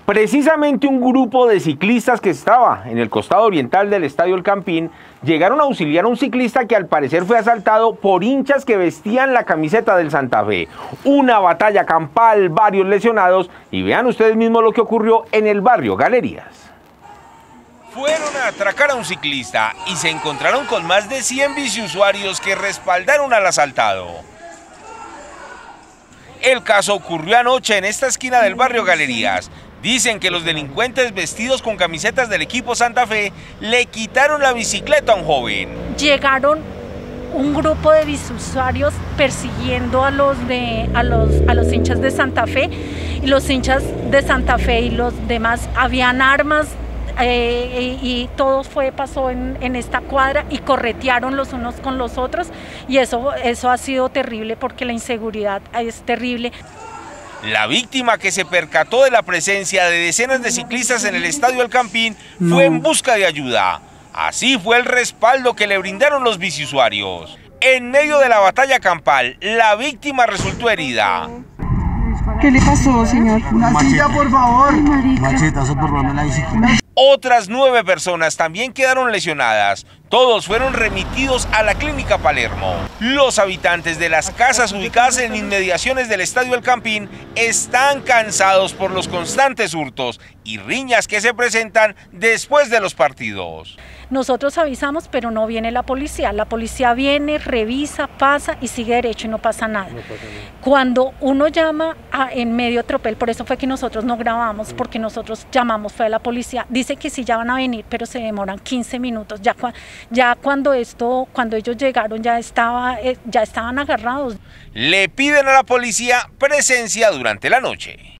Precisamente un grupo de ciclistas que estaba en el costado oriental del Estadio El Campín llegaron a auxiliar a un ciclista que al parecer fue asaltado por hinchas que vestían la camiseta del Santa Fe. Una batalla campal, varios lesionados y vean ustedes mismos lo que ocurrió en el barrio Galerías. Fueron a atracar a un ciclista y se encontraron con más de 100 biciusuarios que respaldaron al asaltado. El caso ocurrió anoche en esta esquina del barrio Galerías. Dicen que los delincuentes vestidos con camisetas del equipo Santa Fe le quitaron la bicicleta a un joven. Llegaron un grupo de biciusuarios persiguiendo a los hinchas de Santa Fe, y los hinchas de Santa Fe y los demás habían armas y todo pasó en esta cuadra y corretearon los unos con los otros, y eso ha sido terrible porque la inseguridad es terrible. La víctima, que se percató de la presencia de decenas de ciclistas en el Estadio El Campín, fue en busca de ayuda. Así fue el respaldo que le brindaron los biciusuarios. En medio de la batalla campal, la víctima resultó herida. ¿Qué le pasó, señor? Una silla, por favor. Machetazo por robarme la bicicleta. Otras 9 personas también quedaron lesionadas. Todos fueron remitidos a la clínica Palermo. Los habitantes de las casas ubicadas en inmediaciones del Estadio El Campín están cansados por los constantes hurtos y riñas que se presentan después de los partidos. Nosotros avisamos, pero no viene la policía. La policía viene, revisa, pasa y sigue derecho y no pasa nada. Cuando uno llama en medio tropel, por eso fue que nosotros no grabamos, porque nosotros llamamos, fue a la policía. Dice que sí ya van a venir, pero se demoran 15 minutos. Ya cuando ellos llegaron ya estaban agarrados. Le piden a la policía presencia durante la noche.